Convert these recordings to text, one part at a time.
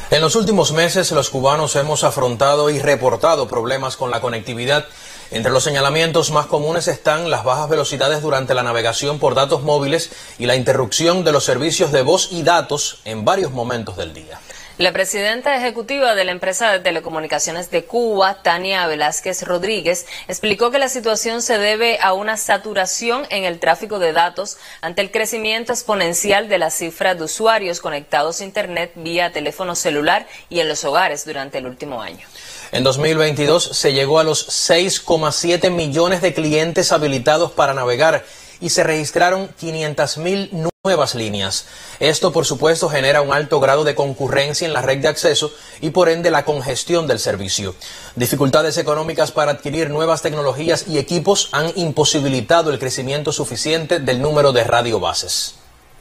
En los últimos meses, los cubanos hemos afrontado y reportado problemas con la conectividad. Entre los señalamientos más comunes están las bajas velocidades durante la navegación por datos móviles y la interrupción de los servicios de voz y datos en varios momentos del día. La presidenta ejecutiva de la empresa de telecomunicaciones de Cuba, Tania Velázquez Rodríguez, explicó que la situación se debe a una saturación en el tráfico de datos ante el crecimiento exponencial de la cifra de usuarios conectados a Internet vía teléfono celular y en los hogares durante el último año. En 2022 se llegó a los 6,7 millones de clientes habilitados para navegar y se registraron 500.000 nuevas líneas. Esto, por supuesto, genera un alto grado de concurrencia en la red de acceso y, por ende, la congestión del servicio. Dificultades económicas para adquirir nuevas tecnologías y equipos han imposibilitado el crecimiento suficiente del número de radiobases.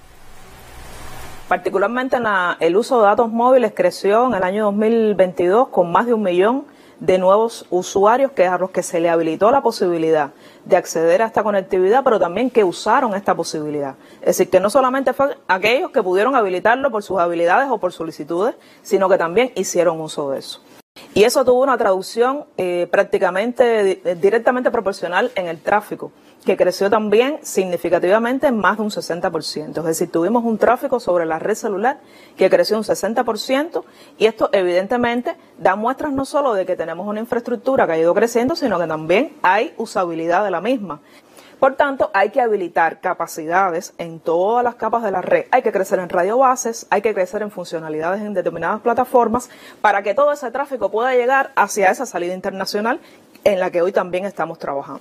Particularmente el uso de datos móviles creció en el año 2022 con más de 1 millón de nuevos usuarios a los que se le habilitó la posibilidad de acceder a esta conectividad, pero también que usaron esta posibilidad. Es decir, que no solamente fue aquellos que pudieron habilitarlo por sus habilidades o por solicitudes, sino que también hicieron uso de eso. Y eso tuvo una traducción prácticamente directamente proporcional en el tráfico, que creció también significativamente en más de un 60%. Es decir, tuvimos un tráfico sobre la red celular que creció un 60%, y esto evidentemente da muestras no solo de que tenemos una infraestructura que ha ido creciendo, sino que también hay usabilidad de la misma. Por tanto, hay que habilitar capacidades en todas las capas de la red. Hay que crecer en radiobases, hay que crecer en funcionalidades en determinadas plataformas para que todo ese tráfico pueda llegar hacia esa salida internacional en la que hoy también estamos trabajando.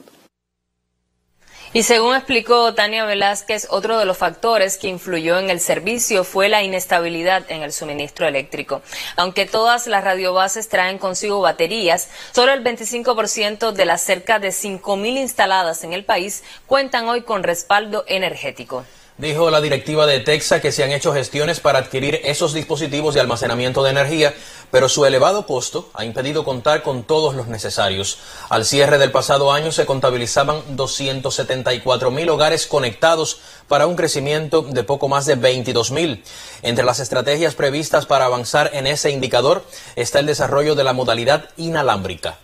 Y según explicó Tania Velázquez, otro de los factores que influyó en el servicio fue la inestabilidad en el suministro eléctrico. Aunque todas las radiobases traen consigo baterías, solo el 25% de las cerca de 5.000 instaladas en el país cuentan hoy con respaldo energético. Dijo la directiva de TEXA que se han hecho gestiones para adquirir esos dispositivos de almacenamiento de energía, pero su elevado costo ha impedido contar con todos los necesarios. Al cierre del pasado año se contabilizaban 274.000 hogares conectados para un crecimiento de poco más de 22.000. Entre las estrategias previstas para avanzar en ese indicador está el desarrollo de la modalidad inalámbrica.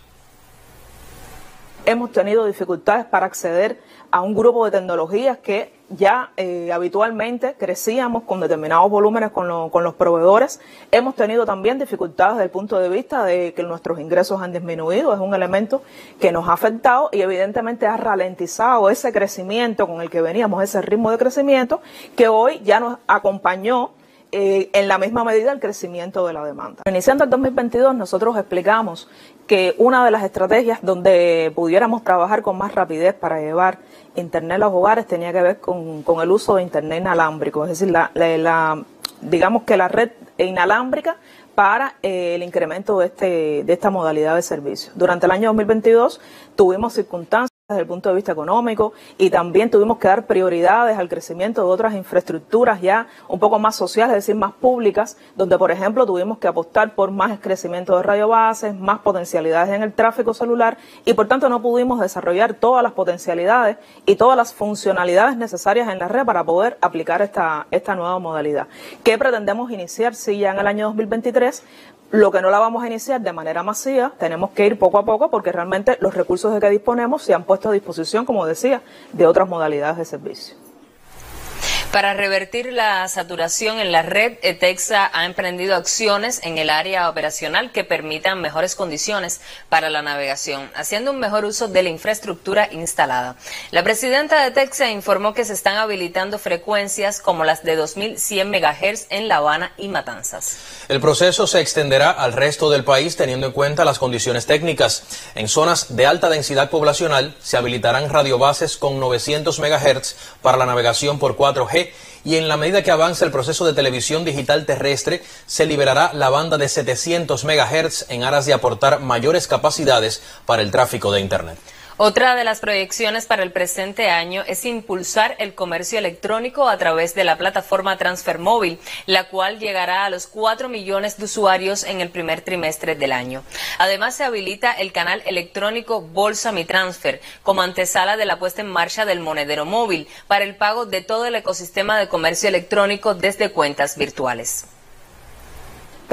Hemos tenido dificultades para acceder a un grupo de tecnologías que ya habitualmente crecíamos con determinados volúmenes con los proveedores. Hemos tenido también dificultades desde el punto de vista de que nuestros ingresos han disminuido. Es un elemento que nos ha afectado y evidentemente ha ralentizado ese crecimiento con el que veníamos, ese ritmo de crecimiento que hoy ya nos acompañó en la misma medida el crecimiento de la demanda. Iniciando el 2022 nosotros explicamos que una de las estrategias donde pudiéramos trabajar con más rapidez para llevar Internet a los hogares tenía que ver con el uso de Internet inalámbrico, es decir, digamos que la red inalámbrica para el incremento de esta modalidad de servicio. Durante el año 2022 tuvimos circunstancias desde el punto de vista económico y también tuvimos que dar prioridades al crecimiento de otras infraestructuras ya un poco más sociales, es decir, más públicas, donde por ejemplo tuvimos que apostar por más crecimiento de radiobases, más potencialidades en el tráfico celular y por tanto no pudimos desarrollar todas las potencialidades y todas las funcionalidades necesarias en la red para poder aplicar esta nueva modalidad. ¿Qué pretendemos iniciar? Sí, ya en el año 2023, lo que no la vamos a iniciar de manera masiva, tenemos que ir poco a poco porque realmente los recursos de que disponemos se han puesto a disposición, como decía, de otras modalidades de servicio. Para revertir la saturación en la red, TEXA ha emprendido acciones en el área operacional que permitan mejores condiciones para la navegación, haciendo un mejor uso de la infraestructura instalada. La presidenta de TEXA informó que se están habilitando frecuencias como las de 2.100 MHz en La Habana y Matanzas. El proceso se extenderá al resto del país teniendo en cuenta las condiciones técnicas. En zonas de alta densidad poblacional se habilitarán radiobases con 900 MHz para la navegación por 4G y en la medida que avance el proceso de televisión digital terrestre se liberará la banda de 700 MHz en aras de aportar mayores capacidades para el tráfico de Internet. Otra de las proyecciones para el presente año es impulsar el comercio electrónico a través de la plataforma TransferMóvil, la cual llegará a los 4 millones de usuarios en el primer trimestre del año. Además, se habilita el canal electrónico Bolsa Mi Transfer como antesala de la puesta en marcha del monedero móvil para el pago de todo el ecosistema de comercio electrónico desde cuentas virtuales.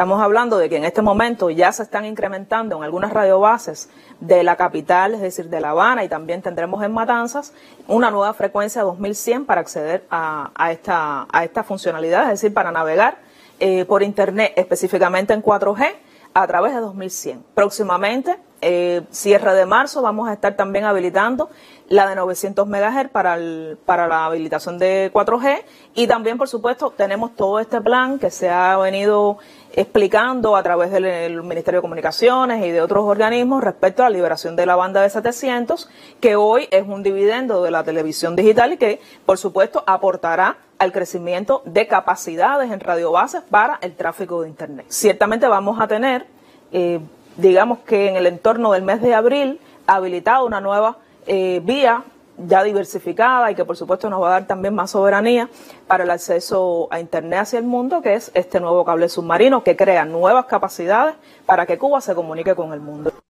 Estamos hablando de que en este momento ya se están incrementando en algunas radiobases de la capital, es decir, de La Habana, y también tendremos en Matanzas una nueva frecuencia 2100 para acceder a esta funcionalidad, es decir, para navegar por Internet, específicamente en 4G, a través de 2100. Próximamente, cierre de marzo, vamos a estar también habilitando la de 900 MHz para la habilitación de 4G, y también, por supuesto, tenemos todo este plan que se ha venido explicando a través del Ministerio de Comunicaciones y de otros organismos respecto a la liberación de la banda de 700, que hoy es un dividendo de la televisión digital y que, por supuesto, aportará al crecimiento de capacidades en radiobases para el tráfico de Internet. Ciertamente vamos a tener, digamos que en el entorno del mes de abril, habilitada una nueva vía ya diversificada y que por supuesto nos va a dar también más soberanía para el acceso a Internet hacia el mundo, que es este nuevo cable submarino que crea nuevas capacidades para que Cuba se comunique con el mundo.